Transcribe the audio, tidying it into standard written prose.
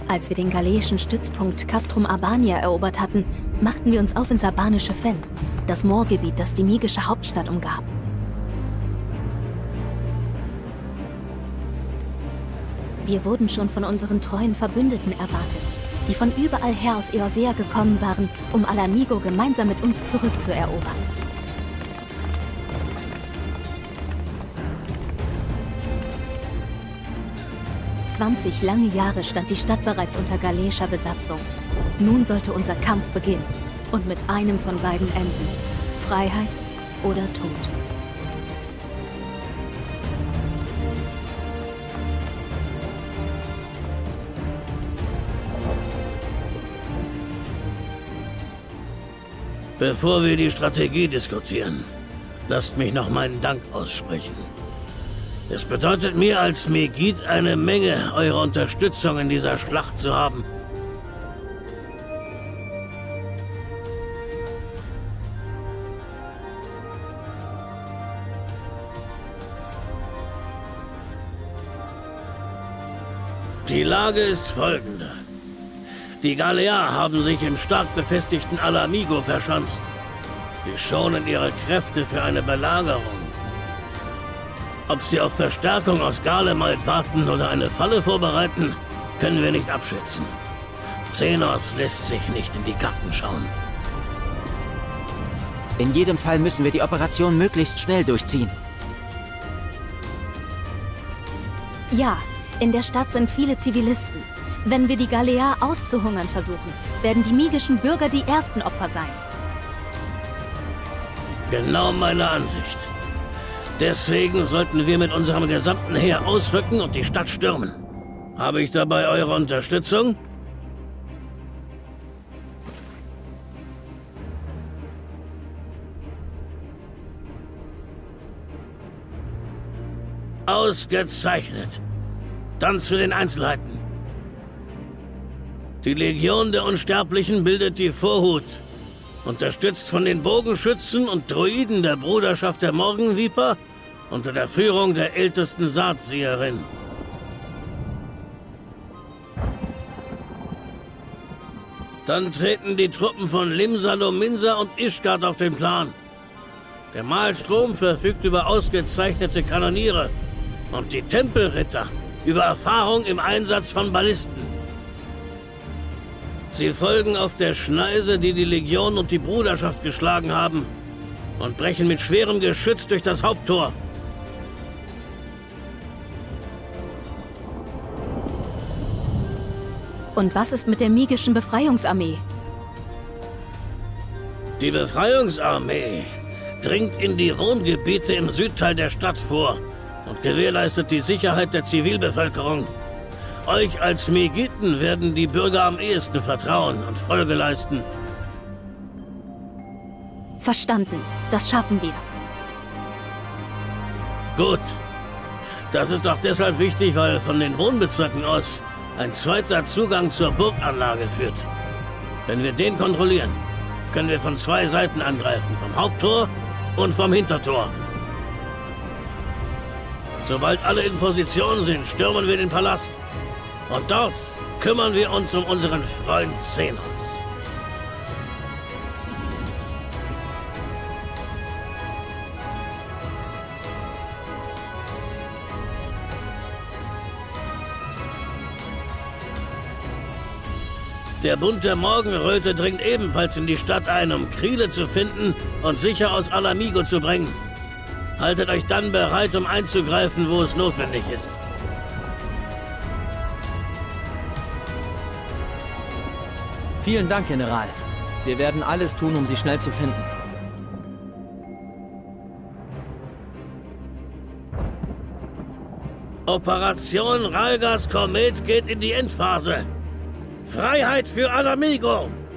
Als wir den galeischen Stützpunkt Castrum Albania erobert hatten, machten wir uns auf ins albanische Fen, das Moorgebiet, das die migische Hauptstadt umgab. Wir wurden schon von unseren treuen Verbündeten erwartet, die von überall her aus Eorsea gekommen waren, um Ala Mhigo gemeinsam mit uns zurückzuerobern. »20 lange Jahre stand die Stadt bereits unter galeischer Besatzung. Nun sollte unser Kampf beginnen und mit einem von beiden enden. Freiheit oder Tod.« Bevor wir die Strategie diskutieren, lasst mich noch meinen Dank aussprechen. Es bedeutet mir als Megid eine Menge, eure Unterstützung in dieser Schlacht zu haben. Die Lage ist folgende. Die Galeaner haben sich im stark befestigten Ala Mhigo verschanzt. Sie schonen ihre Kräfte für eine Belagerung. Ob sie auf Verstärkung aus Garlemald warten oder eine Falle vorbereiten, können wir nicht abschätzen. Xenos lässt sich nicht in die Karten schauen. In jedem Fall müssen wir die Operation möglichst schnell durchziehen. Ja, in der Stadt sind viele Zivilisten. Wenn wir die Galeaner auszuhungern versuchen, werden die migischen Bürger die ersten Opfer sein. Genau meine Ansicht. Deswegen sollten wir mit unserem gesamten Heer ausrücken und die Stadt stürmen. Habe ich dabei eure Unterstützung? Ausgezeichnet. Dann zu den Einzelheiten. Die Legion der Unsterblichen bildet die Vorhut. Unterstützt von den Bogenschützen und Druiden der Bruderschaft der Morgenviper unter der Führung der ältesten Saatsieherin. Dann treten die Truppen von Limsalo, Minsa und Ishgard auf den Plan. Der Maelstrom verfügt über ausgezeichnete Kanoniere und die Tempelritter über Erfahrung im Einsatz von Ballisten. Sie folgen auf der Schneise, die die Legion und die Bruderschaft geschlagen haben, und brechen mit schwerem Geschütz durch das Haupttor. Und was ist mit der migischen Befreiungsarmee? Die Befreiungsarmee dringt in die Wohngebiete im Südteil der Stadt vor und gewährleistet die Sicherheit der Zivilbevölkerung. Euch als Megiten werden die Bürger am ehesten vertrauen und Folge leisten. Verstanden. Das schaffen wir. Gut. Das ist auch deshalb wichtig, weil von den Wohnbezirken aus ein zweiter Zugang zur Burganlage führt. Wenn wir den kontrollieren, können wir von zwei Seiten angreifen, vom Haupttor und vom Hintertor. Sobald alle in Position sind, stürmen wir den Palast. Und dort kümmern wir uns um unseren Freund Xenos. Der Bund der Morgenröte dringt ebenfalls in die Stadt ein, um Kriele zu finden und sicher aus Ala Mhigo zu bringen. Haltet euch dann bereit, um einzugreifen, wo es notwendig ist. Vielen Dank, General. Wir werden alles tun, um sie schnell zu finden. Operation Rhalgas Komet geht in die Endphase. Freiheit für Ala Mhigo!